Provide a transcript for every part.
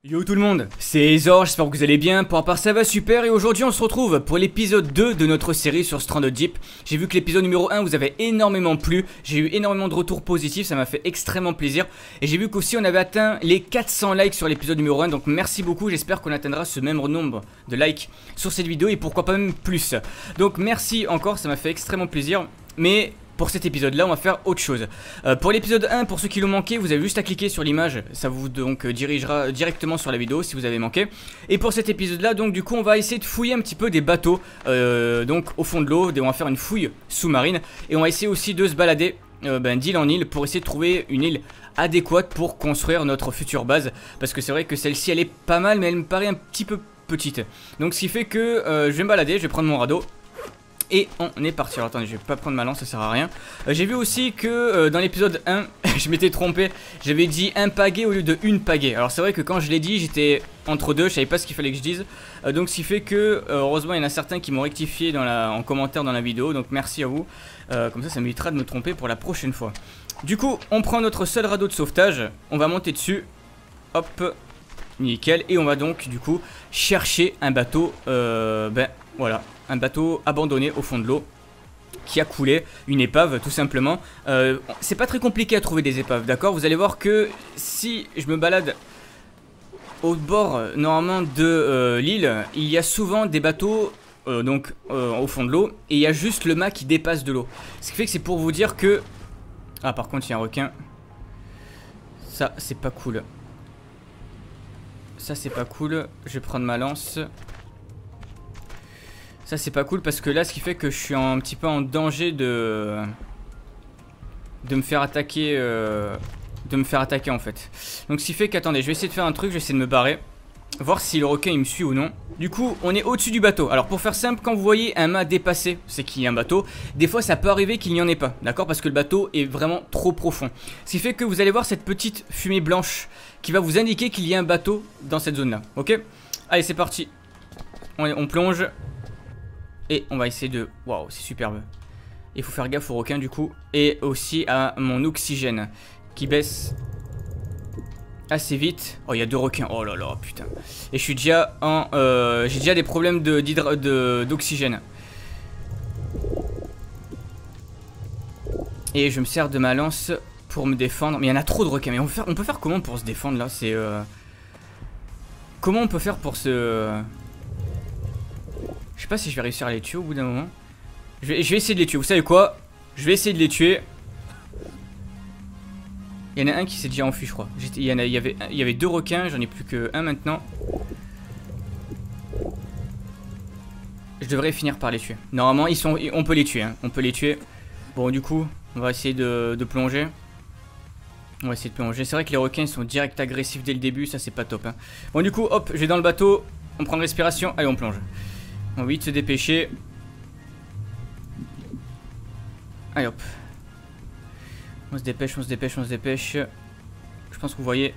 Yo tout le monde, c'est Ezor, j'espère que vous allez bien, pour ma part ça va super et aujourd'hui on se retrouve pour l'épisode 2 de notre série sur Stranded Deep. J'ai vu que l'épisode numéro 1 vous avait énormément plu, j'ai eu énormément de retours positifs, ça m'a fait extrêmement plaisir. Et j'ai vu qu'aussi on avait atteint les 400 likes sur l'épisode numéro 1, donc merci beaucoup, j'espère qu'on atteindra ce même nombre de likes sur cette vidéo et pourquoi pas même plus. Donc merci encore, ça m'a fait extrêmement plaisir, mais... pour cet épisode là on va faire autre chose. Pour l'épisode 1, pour ceux qui l'ont manqué, vous avez juste à cliquer sur l'image, ça vous donc dirigera directement sur la vidéo si vous avez manqué. Et pour cet épisode là, donc du coup on va essayer de fouiller un petit peu des bateaux donc au fond de l'eau, on va faire une fouille sous-marine. Et on va essayer aussi de se balader d'île en île pour essayer de trouver une île adéquate pour construire notre future base. Parce que c'est vrai que celle-ci elle est pas mal mais elle me paraît un petit peu petite. Donc ce qui fait que je vais me balader, je vais prendre mon radeau. Et on est parti. Alors attendez, je vais pas prendre ma lance, ça sert à rien. J'ai vu aussi que dans l'épisode 1, je m'étais trompé. J'avais dit un pagaie au lieu de une pagaie. Alors c'est vrai que quand je l'ai dit, j'étais entre deux, je savais pas ce qu'il fallait que je dise. Donc ce qui fait que, heureusement, il y en a certains qui m'ont rectifié en commentaire dans la vidéo. Donc merci à vous. Comme ça m'évitera de me tromper pour la prochaine fois. Du coup, on prend notre seul radeau de sauvetage. On va monter dessus. Hop, nickel. Et on va donc, du coup, chercher un bateau. Voilà. Un bateau abandonné au fond de l'eau qui a coulé, une épave tout simplement. C'est pas très compliqué à trouver des épaves, d'accord? Vous allez voir que si je me balade au bord normalement de l'île, il y a souvent des bateaux au fond de l'eau et il y a juste le mât qui dépasse de l'eau. Ce qui fait que c'est pour vous dire que... Ah par contre il y a un requin. Ça c'est pas cool. Ça c'est pas cool. Je vais prendre ma lance. Ça c'est pas cool parce que là ce qui fait que je suis un petit peu en danger de me faire attaquer en fait. Donc ce qui fait qu'attendez, je vais essayer de faire un truc, je vais essayer de me barrer, voir si le requin il me suit ou non. Du coup on est au-dessus du bateau. Alors pour faire simple, quand vous voyez un mât dépassé, c'est qu'il y a un bateau. Des fois ça peut arriver qu'il n'y en ait pas, d'accord, parce que le bateau est vraiment trop profond. Ce qui fait que vous allez voir cette petite fumée blanche qui va vous indiquer qu'il y a un bateau dans cette zone là, ok. Allez c'est parti, on plonge. Et on va essayer de... Waouh, c'est superbe. Il faut faire gaffe aux requins du coup. Et aussi à mon oxygène qui baisse assez vite. Oh, il y a deux requins. Oh là là, putain. Et je suis déjà en... j'ai déjà des problèmes d'oxygène. Et je me sers de ma lance pour me défendre. Mais il y en a trop de requins. Mais on peut faire comment pour se défendre là? C'est... Comment on peut faire pour se... Je sais pas si je vais réussir à les tuer au bout d'un moment. Je vais essayer de les tuer. Vous savez quoi? Je vais essayer de les tuer. Il y en a un qui s'est déjà enfui, je crois. Il y avait deux requins. J'en ai plus qu'un maintenant. Je devrais finir par les tuer. Normalement, on peut les tuer. Hein. On peut les tuer. Bon, du coup, on va essayer de plonger. On va essayer de plonger. C'est vrai que les requins sont direct agressifs dès le début. Ça, c'est pas top. Hein. Bon, du coup, hop, je vais dans le bateau. On prend une respiration. Allez, on plonge. On va vite se dépêcher. Allez hop. On se dépêche, on se dépêche, on se dépêche. Je pense que vous voyez.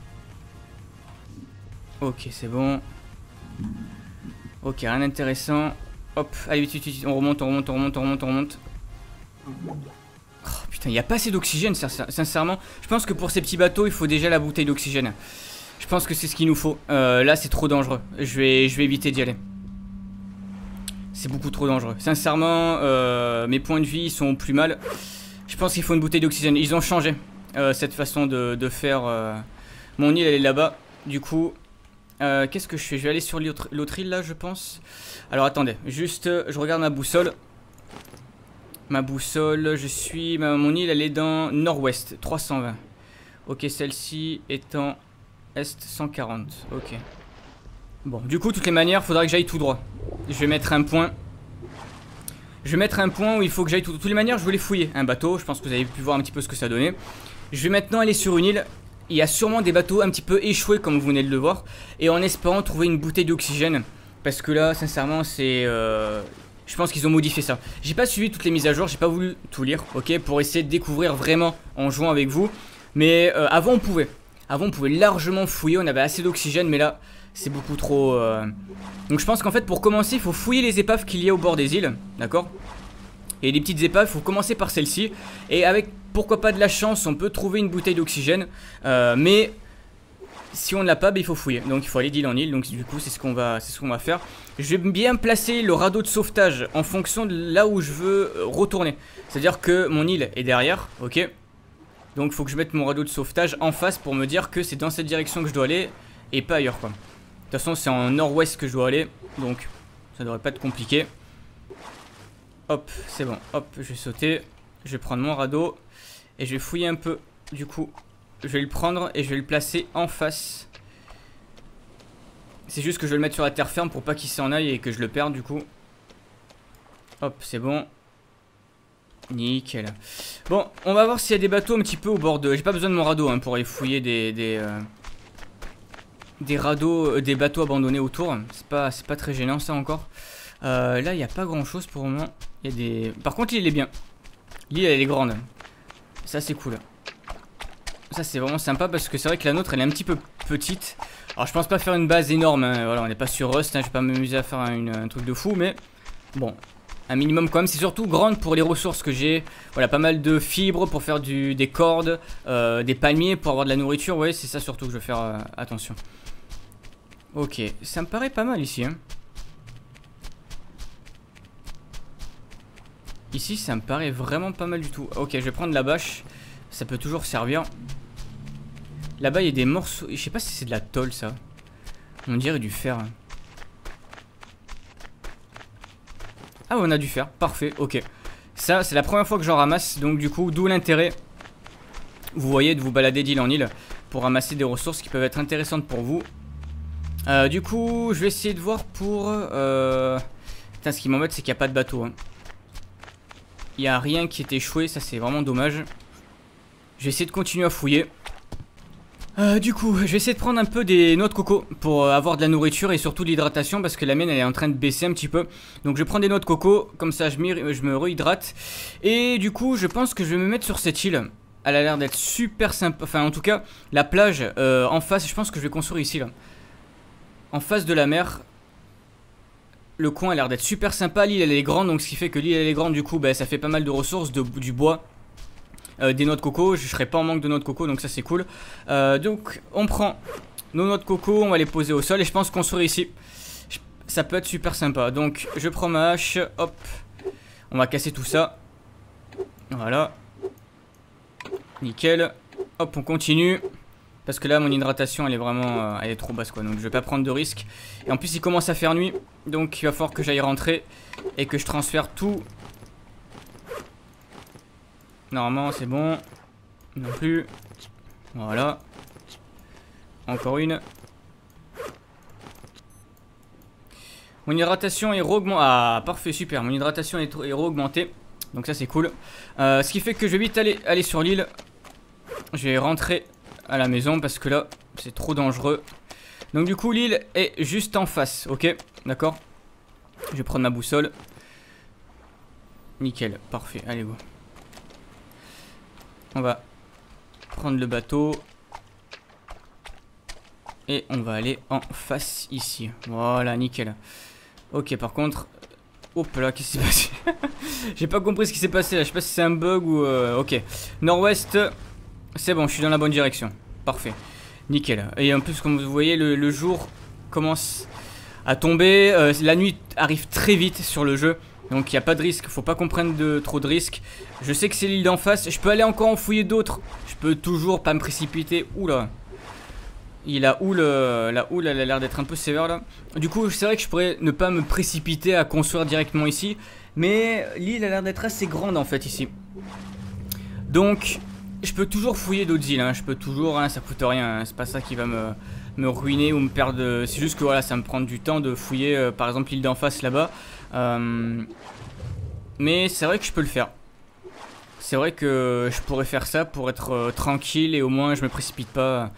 Ok, c'est bon. Ok, rien d'intéressant. Hop, allez vite, vite, vite. On remonte, on remonte, on remonte, on remonte, on remonte. Oh putain, il n'y a pas assez d'oxygène, sincèrement. Je pense que pour ces petits bateaux, il faut déjà la bouteille d'oxygène. Je pense que c'est ce qu'il nous faut. Là, c'est trop dangereux. Je vais éviter d'y aller. C'est beaucoup trop dangereux. Sincèrement, mes points de vie sont plus mal. Je pense qu'il faut une bouteille d'oxygène. Ils ont changé cette façon de faire. Mon île, elle est là-bas. Du coup, qu'est-ce que je fais? Je vais aller sur l'autre île, là, je pense. Alors, attendez. Juste, je regarde ma boussole. Ma boussole, mon île, elle est dans nord-ouest, 320. Ok, celle-ci est en est 140. Ok. Bon, du coup, de toutes les manières, il faudra que j'aille tout droit. Je vais mettre un point. Je vais mettre un point où il faut que j'aille tout. De toutes les manières, je voulais fouiller un bateau. Je pense que vous avez pu voir un petit peu ce que ça donnait. Je vais maintenant aller sur une île. Il y a sûrement des bateaux un petit peu échoués, comme vous venez de le voir. Et en espérant trouver une bouteille d'oxygène. Parce que là, sincèrement, c'est... Je pense qu'ils ont modifié ça. J'ai pas suivi toutes les mises à jour. J'ai pas voulu tout lire, ok, pour essayer de découvrir vraiment en jouant avec vous. Mais avant, on pouvait. Avant, on pouvait largement fouiller. On avait assez d'oxygène, mais là... c'est beaucoup trop... Donc je pense qu'en fait pour commencer il faut fouiller les épaves qu'il y a au bord des îles. D'accord. Et les petites épaves, il faut commencer par celle-ci. Et avec pourquoi pas de la chance on peut trouver une bouteille d'oxygène. Mais si on ne l'a pas, bah, il faut fouiller. Donc il faut aller d'île en île. Donc du coup, c'est ce qu'on va faire. Je vais bien placer le radeau de sauvetage en fonction de là où je veux retourner. C'est-à-dire que mon île est derrière, ok. Donc il faut que je mette mon radeau de sauvetage en face pour me dire que c'est dans cette direction que je dois aller et pas ailleurs quoi. De toute façon, c'est en nord-ouest que je dois aller. Donc ça devrait pas être compliqué. Hop, c'est bon. Hop, je vais sauter. Je vais prendre mon radeau et je vais fouiller un peu. Du coup, je vais le prendre et je vais le placer en face. C'est juste que je vais le mettre sur la terre ferme pour pas qu'il s'en aille et que je le perde du coup. Hop, c'est bon. Nickel. Bon, on va voir s'il y a des bateaux un petit peu au bord de... J'ai pas besoin de mon radeau hein, pour aller fouiller des bateaux abandonnés autour. C'est pas très gênant ça encore. Là, il n'y a pas grand chose pour le moment. Il y a des... Par contre, l'île est bien. L'île, elle est grande. Ça, c'est cool. Ça, c'est vraiment sympa parce que c'est vrai que la nôtre, elle est un petit peu petite. Alors, je pense pas faire une base énorme. Hein. Voilà, on n'est pas sur Rust. Hein. Je vais pas m'amuser à faire un truc de fou. Mais bon, un minimum quand même. C'est surtout grande pour les ressources que j'ai. Voilà, pas mal de fibres pour faire des cordes, des palmiers pour avoir de la nourriture. Ouais, c'est ça surtout que je veux faire attention. Ok, ça me paraît pas mal ici. Hein. Ici, ça me paraît vraiment pas mal du tout. Ok, je vais prendre la bâche. Ça peut toujours servir. Là-bas, il y a des morceaux. Je sais pas si c'est de la tôle, ça. On dirait du fer. Ah, on a du fer. Parfait, ok. Ça, c'est la première fois que j'en ramasse. Donc, du coup, d'où l'intérêt, vous voyez, de vous balader d'île en île pour ramasser des ressources qui peuvent être intéressantes pour vous. Du coup, je vais essayer de voir pour... Putain, ce qui m'embête, c'est qu'il n'y a pas de bateau. Hein. Il n'y a rien qui est échoué, ça c'est vraiment dommage. Je vais essayer de continuer à fouiller. Du coup, je vais essayer de prendre un peu des noix de coco pour avoir de la nourriture et surtout de l'hydratation parce que la mienne elle est en train de baisser un petit peu. Donc je prends des noix de coco, comme ça je me réhydrate. Et du coup, je pense que je vais me mettre sur cette île. Elle a l'air d'être super sympa. Enfin, en tout cas, la plage en face, je pense que je vais construire ici là. En face de la mer. Le coin a l'air d'être super sympa, l'île elle est grande, donc ce qui fait que l'île elle est grande, du coup bah, ça fait pas mal de ressources, du bois, des noix de coco, je serai pas en manque de noix de coco, donc ça c'est cool. Donc on prend nos noix de coco, on va les poser au sol et je pense construire ici, ça peut être super sympa. Donc je prends ma hache, hop, on va casser tout ça, voilà, nickel, hop on continue. Parce que là mon hydratation elle est vraiment elle est trop basse quoi. Donc je vais pas prendre de risque. Et en plus il commence à faire nuit. Donc il va falloir que j'aille rentrer. Et que je transfère tout. Normalement c'est bon. Non plus. Voilà. Encore une. Mon hydratation est re-augmentée. Ah parfait super. Mon hydratation est re-augmentée. Donc ça c'est cool. Ce qui fait que je vais vite aller sur l'île. Je vais rentrer à la maison parce que là c'est trop dangereux. Donc du coup l'île est juste en face. Ok, d'accord. Je vais prendre ma boussole. Nickel, parfait, allez go. On va prendre le bateau. Et on va aller en face ici. Voilà, nickel. Ok, par contre... Hop là, qu'est-ce qui s'est passé? J'ai pas compris ce qui s'est passé là. Je sais pas si c'est un bug ou... Ok, nord-ouest. C'est bon, je suis dans la bonne direction. Parfait. Nickel. Et en plus, comme vous voyez, le jour commence à tomber. La nuit arrive très vite sur le jeu. Donc il n'y a pas de risque. Faut pas qu'on prenne trop de risques. Je sais que c'est l'île d'en face. Je peux aller encore en fouiller d'autres. Je peux toujours pas me précipiter. Oula. La houle elle a l'air d'être un peu sévère là. Du coup, c'est vrai que je pourrais ne pas me précipiter à construire directement ici. Mais l'île a l'air d'être assez grande en fait ici. Donc... je peux toujours fouiller d'autres îles, hein. Je peux toujours, hein, ça coûte rien, hein. C'est pas ça qui va me ruiner ou me perdre. C'est juste que voilà, ça me prend du temps de fouiller, par exemple l'île d'en face là-bas. Mais c'est vrai que je peux le faire. C'est vrai que je pourrais faire ça pour être tranquille et au moins je me précipite pas.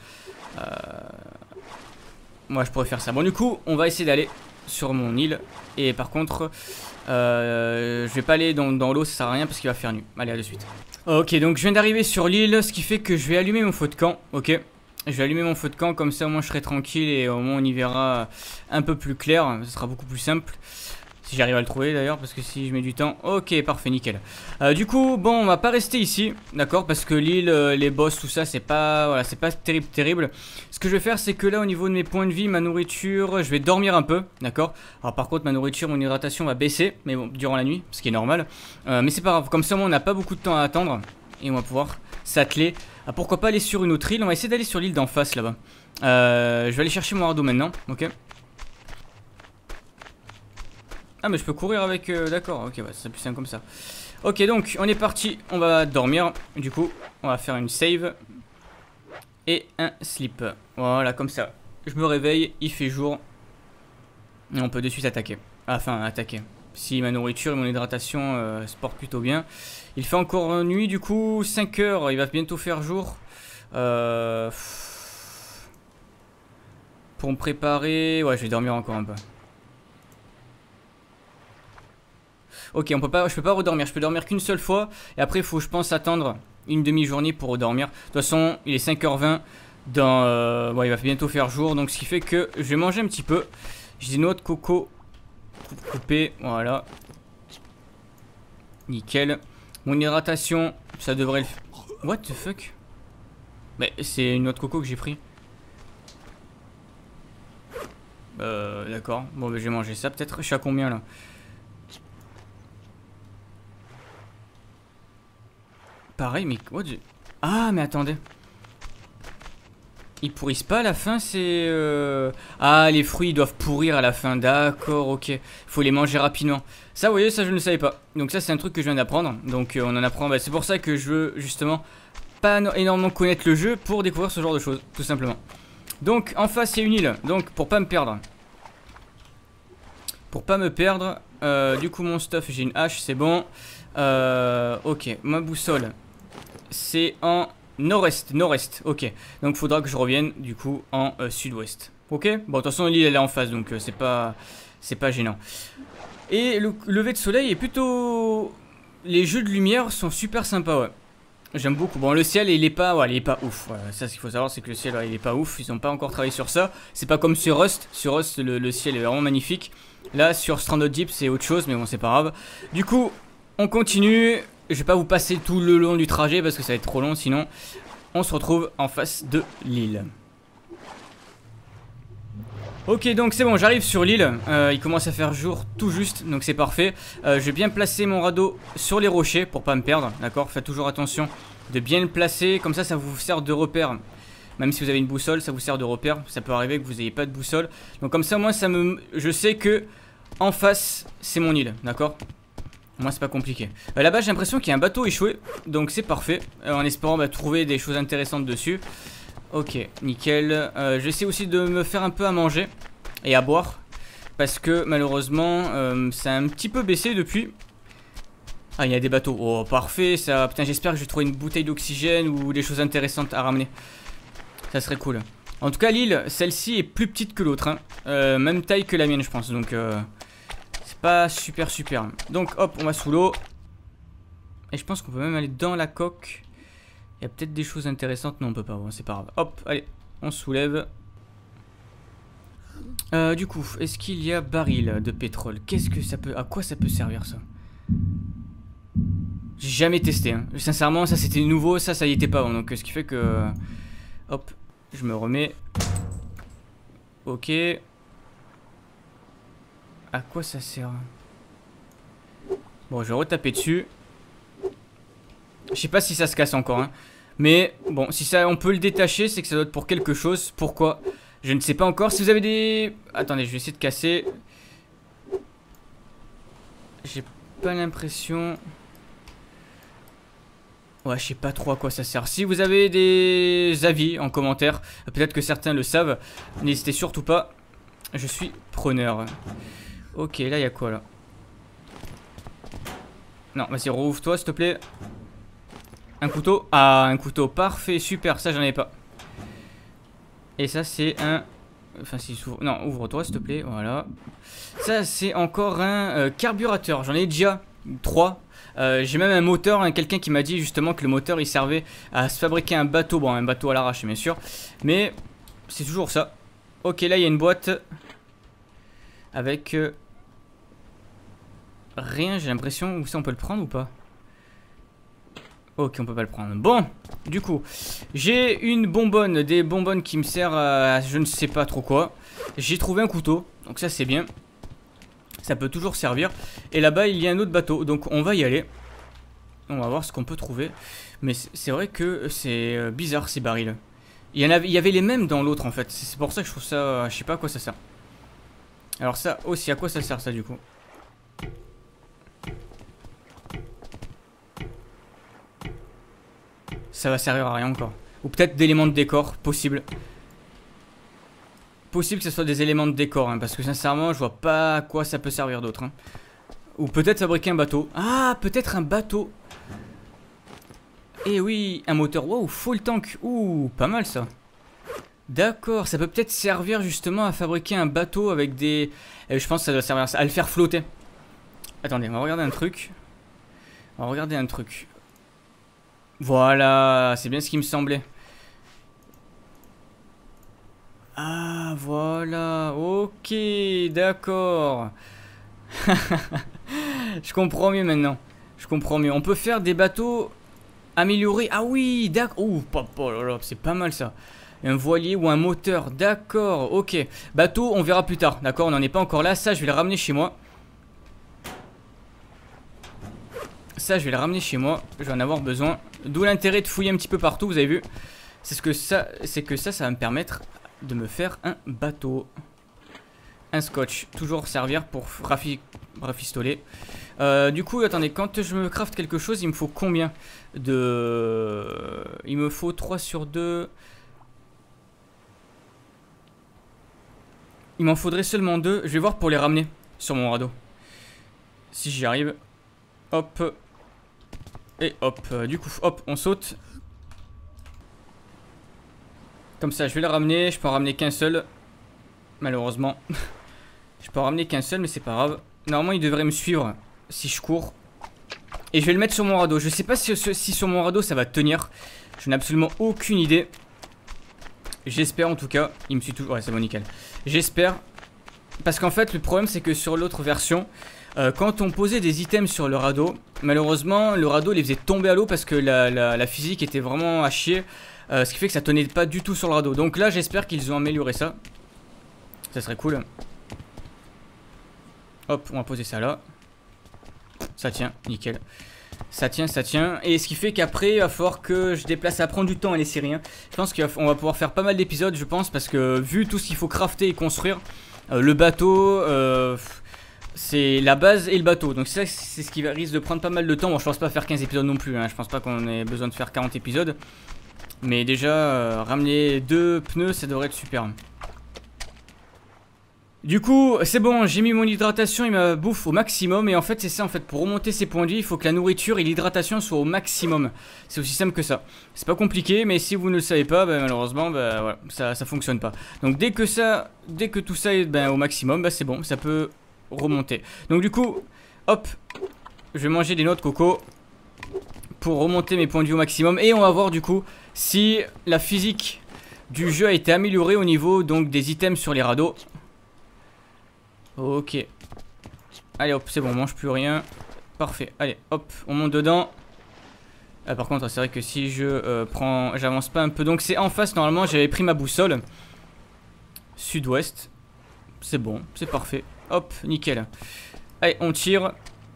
Moi je pourrais faire ça. Bon du coup, on va essayer d'aller sur mon île. Et par contre, je vais pas aller dans l'eau, ça sert à rien parce qu'il va faire nuit. Allez, à de suite. Ok, donc je viens d'arriver sur l'île, ce qui fait que je vais allumer mon feu de camp, ok. Je vais allumer mon feu de camp, comme ça au moins je serai tranquille et au moins on y verra un peu plus clair, ce sera beaucoup plus simple. Si Si j'arrive à le trouver d'ailleurs, parce que si je mets du temps... Ok, parfait, nickel. Du coup, bon, on va pas rester ici, d'accord? Parce que l'île, les boss, tout ça, c'est pas... Voilà, c'est pas terrible. Ce que je vais faire, c'est que là, au niveau de mes points de vie, ma nourriture, je vais dormir un peu, d'accord? Alors par contre, ma nourriture, mon hydratation va baisser, mais bon, durant la nuit, ce qui est normal. Mais c'est pas grave, comme ça, on n'a pas beaucoup de temps à attendre. Et on va pouvoir s'atteler. Pourquoi pas aller sur une autre île? On va essayer d'aller sur l'île d'en face, là-bas. Je vais aller chercher mon radeau maintenant, ok? Ah mais je peux courir avec... D'accord, ok, ouais, c'est plus simple comme ça. Ok, donc on est parti, on va dormir. Du coup, on va faire une save. Et un sleep. Voilà, comme ça. Je me réveille, il fait jour. Et on peut de suite attaquer. Enfin, attaquer. Si ma nourriture et mon hydratation se portent plutôt bien. Il fait encore nuit, du coup, 5 heures. Il va bientôt faire jour. Pour me préparer... Ouais, je vais dormir encore un peu. Ok, je peux pas redormir, je peux dormir qu'une seule fois. Et après, il faut, je pense, attendre une demi-journée pour redormir. De toute façon, il est 5h20. Ouais, il va bientôt faire jour. Donc, ce qui fait que je vais manger un petit peu. J'ai des noix de coco coupées. Voilà. Nickel. Mon hydratation, ça devrait le... What the fuck? Mais c'est une noix de coco que j'ai pris. D'accord. Bon, bah, je vais manger ça. Peut-être, je suis à combien là? Pareil, mais what the... Ah, mais attendez. Ils pourrissent pas à la fin, c'est... Ah, les fruits ils doivent pourrir à la fin. D'accord, ok. Faut les manger rapidement. Ça, vous voyez, ça je ne le savais pas. Donc ça, c'est un truc que je viens d'apprendre. Donc on en apprend... Bah, c'est pour ça que je veux, justement, pas énormément connaître le jeu pour découvrir ce genre de choses, tout simplement. Donc, en face, il y a une île. Donc, pour pas me perdre. Pour pas me perdre. Du coup, mon stuff, j'ai une hache, c'est bon. Ok, ma boussole. C'est en nord-est, ok. Donc faudra que je revienne du coup en sud-ouest. Ok. Bon, de toute façon l'île elle est en face, donc c'est pas gênant. Et le lever de soleil est plutôt... Les jeux de lumière sont super sympas, ouais. J'aime beaucoup. Bon, le ciel il est pas, ouais, il est pas ouf. Voilà, ça ce qu'il faut savoir, c'est que le ciel ouais, il est pas ouf. Ils ont pas encore travaillé sur ça. C'est pas comme sur Rust. Sur Rust le ciel est vraiment magnifique. Là sur Stranded Deep c'est autre chose, mais bon c'est pas grave. Du coup on continue. Je vais pas vous passer tout le long du trajet parce que ça va être trop long sinon. On se retrouve en face de l'île. Ok, donc c'est bon, j'arrive sur l'île. Il commence à faire jour tout juste, donc c'est parfait. Je vais bien placer mon radeau sur les rochers pour pas me perdre, d'accord? Faites toujours attention de bien le placer, comme ça vous sert de repère. Même si vous avez une boussole, ça vous sert de repère. Ça peut arriver que vous n'ayez pas de boussole. Donc comme ça, moi, je sais que en face, c'est mon île, d'accord? Moi c'est pas compliqué. Là-bas j'ai l'impression qu'il y a un bateau échoué. Donc c'est parfait. En espérant trouver des choses intéressantes dessus. Ok, nickel. J'essaie aussi de me faire un peu à manger et à boire. Parce que malheureusement ça a un petit peu baissé depuis. Ah, il y a des bateaux. Oh parfait ça. Putain, j'espère que je vais trouver une bouteille d'oxygène ou des choses intéressantes à ramener. Ça serait cool. En tout cas l'île, celle-ci est plus petite que l'autre, hein. Même taille que la mienne je pense. Donc pas super. Donc hop, on va sous l'eau. Et je pense qu'on peut même aller dans la coque. Il y a peut-être des choses intéressantes. Non, on peut pas, bon, c'est pas grave. Hop, allez, on soulève. Du coup, est-ce qu'il y a baril de pétrole? Qu'est-ce que ça peut... À quoi ça peut servir ça? J'ai jamais testé, hein. Sincèrement, ça c'était nouveau, ça y était pas avant. Donc ce qui fait que... Hop, je me remets. Ok. À quoi ça sert? Bon, je vais retaper dessus. Je sais pas si ça se casse encore, hein. Mais bon, si ça, on peut le détacher, c'est que ça doit être pour quelque chose. Pourquoi? Je ne sais pas encore. Si vous avez des... Attendez, je vais essayer de casser. J'ai pas l'impression... Ouais, je sais pas trop à quoi ça sert. Si vous avez des avis en commentaire, peut-être que certains le savent, n'hésitez surtout pas. Je suis preneur. Ok, là il y a quoi là? Non, vas-y, rouvre-toi s'il te plaît. Un couteau. Ah, un couteau, parfait, super, ça j'en avais pas. Et ça c'est un... Enfin si s'ouvre... Non, ouvre-toi s'il te plaît, voilà. Ça c'est encore un carburateur, j'en ai déjà 3. J'ai même un moteur, hein, quelqu'un qui m'a dit justement que le moteur il servait à se fabriquer un bateau. Bon, un bateau à l'arrache bien sûr. Mais c'est toujours ça. Ok, là il y a une boîte avec rien, j'ai l'impression. Où ça, on peut le prendre ou pas? Ok, on peut pas le prendre. Bon, du coup, j'ai une bonbonne, des bonbonnes qui me servent à je ne sais pas trop quoi. J'ai trouvé un couteau, donc ça c'est bien. Ça peut toujours servir. Et là-bas, il y a un autre bateau, donc on va y aller. On va voir ce qu'on peut trouver. Mais c'est vrai que c'est bizarre ces barils. Il y avait les mêmes dans l'autre en fait. C'est pour ça que je trouve ça... je sais pas à quoi ça sert. Alors ça aussi, à quoi ça sert ça du coup? Ça va servir à rien encore. Ou peut-être d'éléments de décor, possible. Possible que ce soit des éléments de décor, hein, parce que sincèrement, je vois pas à quoi ça peut servir d'autre. Hein. Ou peut-être fabriquer un bateau. Ah, peut-être un bateau. Eh oui, un moteur. Wow, full tank. Ouh, pas mal ça. D'accord, ça peut peut-être servir justement à fabriquer un bateau avec des... je pense que ça doit servir à le faire flotter. Attendez, on va regarder un truc. On va regarder un truc. Voilà, c'est bien ce qui me semblait. Ah, voilà. Ok, d'accord. Je comprends mieux maintenant. Je comprends mieux. On peut faire des bateaux améliorés. Ah oui, d'accord. Ouh, c'est pas mal ça. Un voilier ou un moteur. D'accord, ok. Bateau, on verra plus tard. D'accord, on n'en est pas encore là. Ça, je vais le ramener chez moi. Ça, je vais le ramener chez moi. Je vais en avoir besoin. D'où l'intérêt de fouiller un petit peu partout, vous avez vu. C'est que ça va me permettre de me faire un bateau. Un scotch. Toujours servir pour rafistoler. Du coup, attendez, quand je me craft quelque chose, il me faut combien de... Il me faut 3 sur 2. Il m'en faudrait seulement 2. Je vais voir pour les ramener sur mon radeau. Si j'y arrive. Hop. Et hop. Du coup, hop, on saute. Comme ça, je vais le ramener. Je peux en ramener qu'un seul. Malheureusement. Je peux en ramener qu'un seul, mais c'est pas grave. Normalement, il devrait me suivre si je cours. Et je vais le mettre sur mon radeau. Je sais pas si sur mon radeau ça va tenir. Je n'ai absolument aucune idée. J'espère en tout cas. Il me suit toujours. Ouais, c'est bon, nickel. J'espère. Parce qu'en fait, le problème, c'est que sur l'autre version, quand on posait des items sur le radeau, malheureusement, le radeau les faisait tomber à l'eau parce que la physique était vraiment à chier. Ce qui fait que ça tenait pas du tout sur le radeau. Donc là, j'espère qu'ils ont amélioré ça. Ça serait cool. Hop, on va poser ça là. Ça tient, nickel. Ça tient, ça tient. Et ce qui fait qu'après, il va falloir que je déplace. Ça prend du temps, les Syriens. Je pense qu'on va pouvoir faire pas mal d'épisodes, je pense. Parce que vu tout ce qu'il faut crafter et construire, le bateau, c'est la base et le bateau. Donc ça, c'est ce qui risque de prendre pas mal de temps. Bon, je pense pas faire 15 épisodes non plus. Hein. Je pense pas qu'on ait besoin de faire 40 épisodes. Mais déjà, ramener 2 pneus, ça devrait être super. Du coup, c'est bon, j'ai mis mon hydratation et ma bouffe au maximum. Et en fait, c'est ça, en fait, pour remonter ses points de vie, il faut que la nourriture et l'hydratation soient au maximum. C'est aussi simple que ça. C'est pas compliqué, mais si vous ne le savez pas, bah, malheureusement, bah, voilà, ça fonctionne pas. Donc dès que tout ça est au maximum, bah, c'est bon, ça peut remonter. Donc du coup, hop, je vais manger des noix de coco pour remonter mes points de vie au maximum. Et on va voir du coup si la physique du jeu a été améliorée au niveau donc des items sur les radeaux. Ok. Allez hop, c'est bon, on mange plus rien. Parfait, allez hop, on monte dedans. Ah, par contre c'est vrai que si je j'avance pas un peu. Donc c'est en face, normalement j'avais pris ma boussole. Sud-ouest. C'est bon, c'est parfait. Hop, nickel. Allez, on tire.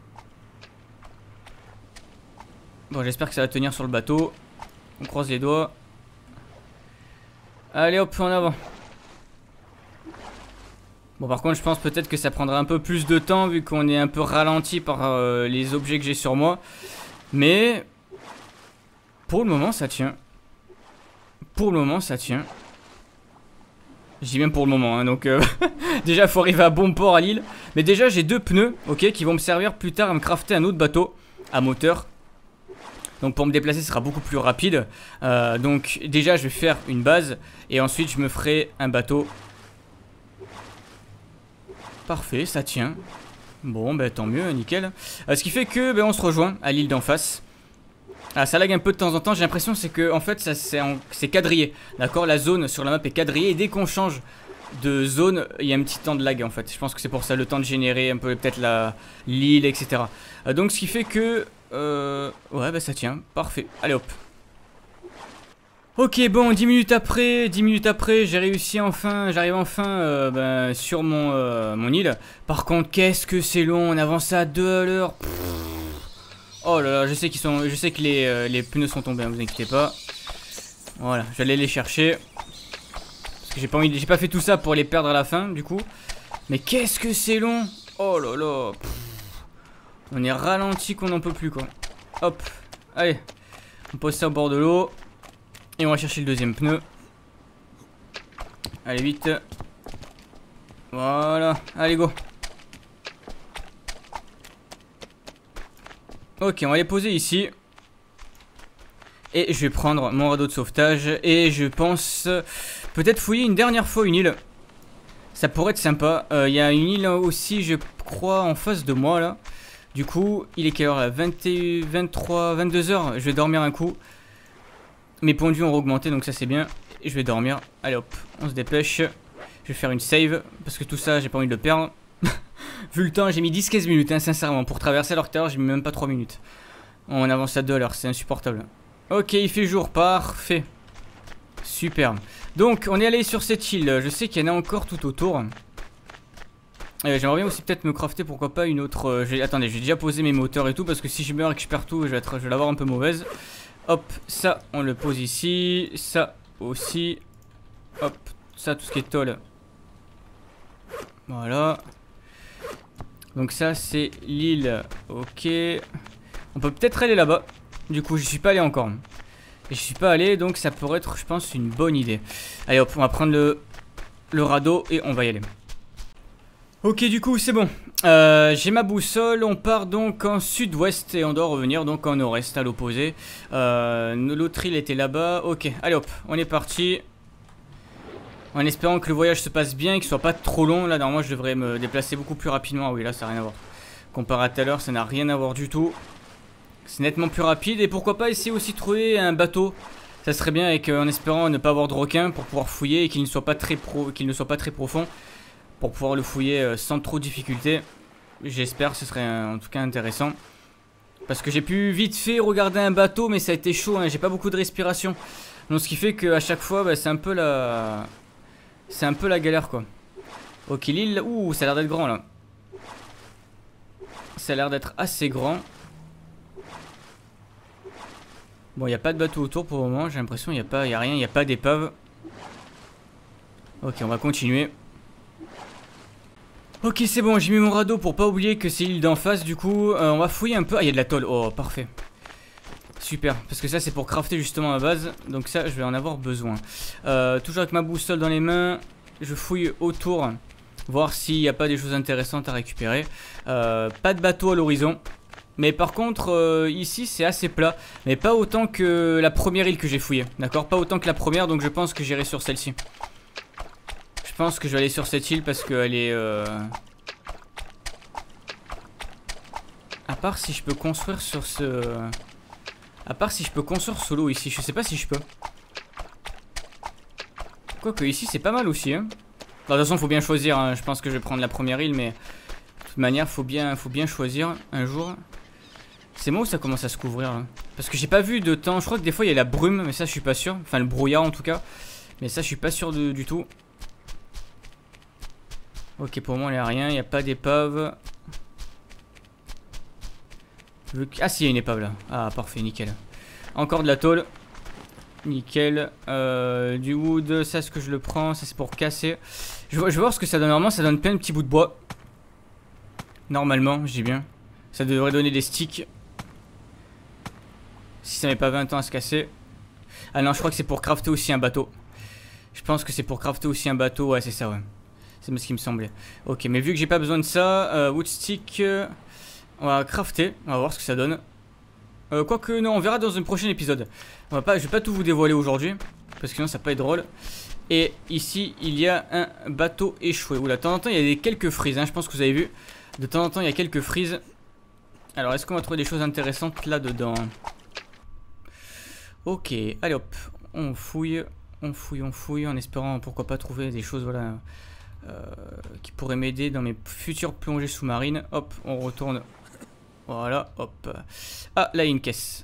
Bon, j'espère que ça va tenir sur le bateau. On croise les doigts. Allez hop, en avant. Bon, par contre, je pense peut-être que ça prendra un peu plus de temps vu qu'on est un peu ralenti par les objets que j'ai sur moi. Mais pour le moment, ça tient. Pour le moment, ça tient. Je dis même pour le moment, hein, donc déjà, il faut arriver à bon port à l'île. Mais déjà, j'ai 2 pneus, ok, qui vont me servir plus tard à me crafter un autre bateau à moteur. Donc pour me déplacer, ce sera beaucoup plus rapide. Donc déjà, je vais faire une base et ensuite, je me ferai un bateau. Parfait, ça tient. Bon, bah tant mieux, nickel. Ce qui fait que on se rejoint à l'île d'en face. Ah, ça lag un peu de temps en temps. J'ai l'impression c'est que en fait c'est quadrillé. D'accord, la zone sur la map est quadrillée. Et dès qu'on change de zone, il y a un petit temps de lag en fait. Je pense que c'est pour ça, le temps de générer un peu peut-être l'île, etc. Donc ce qui fait que... ouais, bah ça tient, parfait. Allez hop. Ok, bon, 10 minutes après, j'ai réussi enfin, j'arrive enfin sur mon île. Par contre, qu'est-ce que c'est long, on avance à 2 à l'heure. Oh là là, je sais que les pneus sont tombés, hein, vous inquiétez pas. Voilà, j'allais les chercher. Parce que j'ai pas fait tout ça pour les perdre à la fin, du coup. Mais qu'est-ce que c'est long. Oh là là. On est ralenti qu'on n'en peut plus, quoi. Hop, allez. On pose ça au bord de l'eau. Et on va chercher le deuxième pneu. Allez, vite. Voilà, allez, go. Ok, on va les poser ici. Et je vais prendre mon radeau de sauvetage. Et je pense peut-être fouiller une dernière fois une île. Ça pourrait être sympa. Il y a une île aussi, je crois, en face de moi, là. Du coup, il est quelle heure là? 21, 23, 22 heures. Je vais dormir un coup. Mes points de vue ont augmenté, donc ça c'est bien. Et je vais dormir. Allez hop, on se dépêche. Je vais faire une save, parce que tout ça, j'ai pas envie de le perdre. Vu le temps, j'ai mis 10-15 minutes, hein, sincèrement. Pour traverser, alors que tout à l'heure, j'ai mis même pas 3 minutes. On avance à 2 à l'heure, c'est insupportable. Ok, il fait jour, parfait. Super. Donc, on est allé sur cette île. Je sais qu'il y en a encore tout autour. J'aimerais bien aussi peut-être me crafter, pourquoi pas, une autre... Attendez, j'ai déjà posé mes moteurs et tout, parce que si je meurs et que je perds tout, je vais l'avoir un peu mauvaise. Hop, ça, on le pose ici. Ça aussi. Hop, ça, tout ce qui est tôle. Voilà. Donc ça, c'est l'île. Ok. On peut peut-être aller là-bas. Du coup, je suis pas allé encore. Je suis pas allé, donc ça pourrait être, je pense, une bonne idée. Allez, hop, on va prendre le radeau et on va y aller. Ok, du coup, c'est bon. J'ai ma boussole. On part donc en sud-ouest et on doit revenir donc en nord-est à l'opposé. L'autre île était là-bas. Ok, allez hop, on est parti. En espérant que le voyage se passe bien et qu'il soit pas trop long. Là, normalement, je devrais me déplacer beaucoup plus rapidement. Ah oui, là, ça n'a rien à voir. Comparé à tout à l'heure, ça n'a rien à voir du tout. C'est nettement plus rapide. Et pourquoi pas essayer aussi de trouver un bateau. Ça serait bien, avec, en espérant ne pas avoir de requins pour pouvoir fouiller et qu'il ne soit pas très profond. Pour pouvoir le fouiller sans trop de difficulté. J'espère que ce serait en tout cas intéressant. Parce que j'ai pu vite fait regarder un bateau, mais ça a été chaud, hein, j'ai pas beaucoup de respiration. Donc ce qui fait qu'à chaque fois, bah, c'est un peu la galère, quoi. Ok, l'île, ouh, ça a l'air d'être grand là. Ça a l'air d'être assez grand. Bon, il n'y a pas de bateau autour pour le moment, j'ai l'impression, il n'y a rien, il n'y a pas d'épave. Ok, on va continuer. Ok, c'est bon, j'ai mis mon radeau pour pas oublier que c'est l'île d'en face. Du coup, on va fouiller un peu. Ah, il y a de la tôle. Oh, parfait. Super, parce que ça c'est pour crafter justement à base. Donc ça, je vais en avoir besoin. Toujours avec ma boussole dans les mains. Je fouille autour, voir s'il n'y a pas des choses intéressantes à récupérer. Pas de bateau à l'horizon. Mais par contre, ici c'est assez plat. Mais pas autant que la première île que j'ai fouillée. D'accord, pas autant que la première, donc je pense que j'irai sur celle-ci. Je pense que je vais aller sur cette île parce qu'elle est... À part si je peux construire sur ce... À part si je peux construire sous l'eau ici. Je sais pas si je peux. Quoique ici c'est pas mal aussi, hein. Bon, de toute façon faut bien choisir, hein. Je pense que je vais prendre la première île, mais... De toute manière faut bien choisir un jour. C'est moi où ça commence à se couvrir là. Parce que j'ai pas vu de temps. Je crois que des fois il y a la brume, mais ça je suis pas sûr. Enfin le brouillard en tout cas. Mais ça je suis pas sûr du tout. Ok, pour moi il n'y a rien, il n'y a pas d'épave. Ah si, il y a une épave là. Ah parfait, nickel. Encore de la tôle. Nickel. Du wood, ça est-ce que je le prends? Ça c'est pour casser. Je vais voir ce que ça donne. Normalement ça donne plein de petits bouts de bois. Normalement, je dis bien. Ça devrait donner des sticks. Si ça met pas 20 ans à se casser. Ah non, je crois que c'est pour crafter aussi un bateau. Je pense que c'est pour crafter aussi un bateau. Ouais, c'est ça, ouais. C'est ce qui me semblait. Ok, mais vu que j'ai pas besoin de ça, wood stick, on va crafter. On va voir ce que ça donne. Quoique, non, on verra dans un prochain épisode. Je vais pas tout vous dévoiler aujourd'hui. Parce que sinon, ça peut être drôle. Et ici, il y a un bateau échoué. Oula, de temps en temps, il y a quelques frises. Hein, je pense que vous avez vu. De temps en temps, il y a quelques frises. Alors, est-ce qu'on va trouver des choses intéressantes là-dedans? Ok, allez hop. On fouille. on fouille en espérant pourquoi pas trouver des choses voilà, qui pourraient m'aider dans mes futures plongées sous-marines. Hop, on retourne. Voilà, hop. Ah, là il y a une caisse.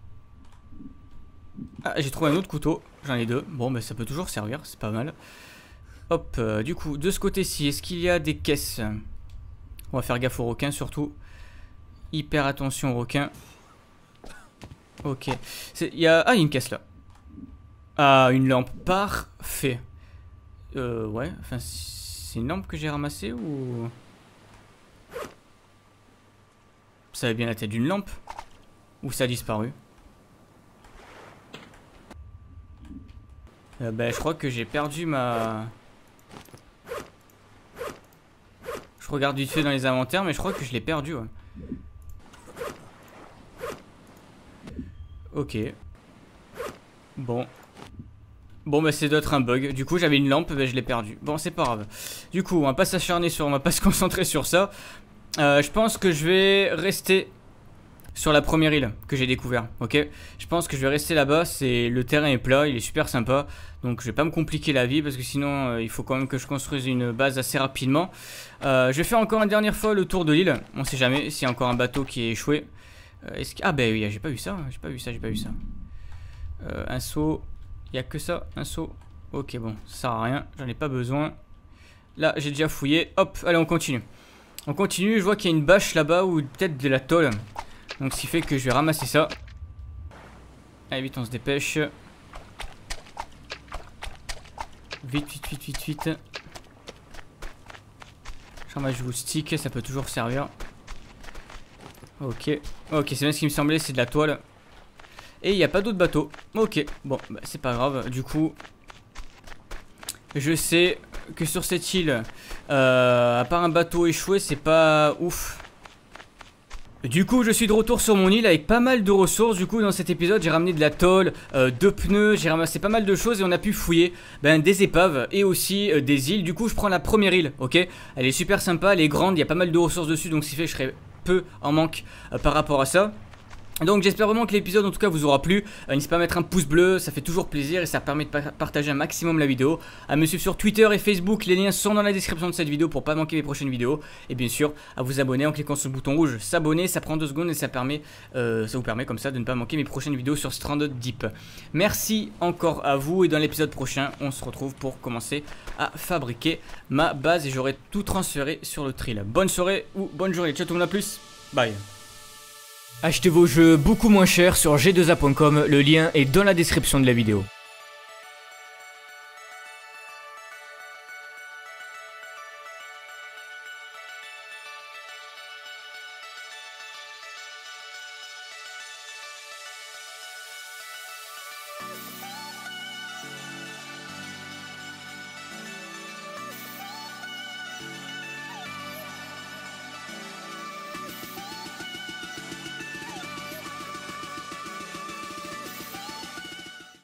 Ah, j'ai trouvé un autre couteau, j'en ai 2. Bon, bah ça peut toujours servir, c'est pas mal. Hop, du coup, de ce côté-ci, est-ce qu'il y a des caisses? On va faire gaffe aux requins surtout. Hyper attention aux requins. Ok. Il y a... Ah, il y a une caisse là. Ah, une lampe. Parfait. Ouais, enfin, c'est une lampe que j'ai ramassée ou... Ça avait bien la tête d'une lampe? Ou ça a disparu? Bah, je crois que j'ai perdu ma... Je regarde vite fait dans les inventaires, mais je crois que je l'ai perdu. Ouais. Ok. Bon. Bon, bah, c'est d'autres un bug. Du coup, j'avais une lampe, bah, je l'ai perdu. Bon, c'est pas grave. Du coup, on va pas s'acharner sur... On va pas se concentrer sur ça. Je pense que je vais rester... sur la première île que j'ai découvert, ok. Je pense que je vais rester là-bas, le terrain est plat, il est super sympa. Donc je vais pas me compliquer la vie parce que sinon il faut quand même que je construise une base assez rapidement. Je vais faire encore une dernière fois le tour de l'île, on sait jamais s'il y a encore un bateau qui est échoué. Ah bah oui, j'ai pas vu ça, j'ai pas vu ça. Un seau, il y a que ça, un seau. Ok bon, ça sert à rien, j'en ai pas besoin. Là j'ai déjà fouillé, hop, allez on continue. On continue, je vois qu'il y a une bâche là-bas ou peut-être de la tôle. Donc ce qui fait que je vais ramasser ça. Allez vite on se dépêche. Vite. Je ramasse du stick, ça peut toujours servir. Ok, c'est bien ce qui me semblait, c'est de la toile. Et il n'y a pas d'autre bateau. Ok, bon, bah, c'est pas grave. Du coup, je sais que sur cette île, à part un bateau échoué, c'est pas ouf. Du coup je suis de retour sur mon île avec pas mal de ressources. Du coup dans cet épisode j'ai ramené de la tôle, 2 pneus, j'ai ramassé pas mal de choses et on a pu fouiller des épaves et aussi des îles. Du coup je prends la première île, ok. Elle est super sympa, elle est grande, il y a pas mal de ressources dessus. Donc ce qui fait que je serai peu en manque par rapport à ça. Donc j'espère vraiment que l'épisode en tout cas vous aura plu. N'hésitez pas à mettre un pouce bleu, ça fait toujours plaisir et ça permet de partager un maximum la vidéo. À me suivre sur Twitter et Facebook, les liens sont dans la description de cette vidéo pour pas manquer mes prochaines vidéos. Et bien sûr à vous abonner en cliquant sur le bouton rouge s'abonner, ça prend 2 secondes et ça vous permet comme ça de ne pas manquer mes prochaines vidéos sur Stranded Deep. Merci encore à vous et dans l'épisode prochain on se retrouve pour commencer à fabriquer ma base et j'aurai tout transféré sur le trail. Bonne soirée ou bonne journée, ciao tout le monde, à plus, bye. Achetez vos jeux beaucoup moins chers sur g2a.com, le lien est dans la description de la vidéo.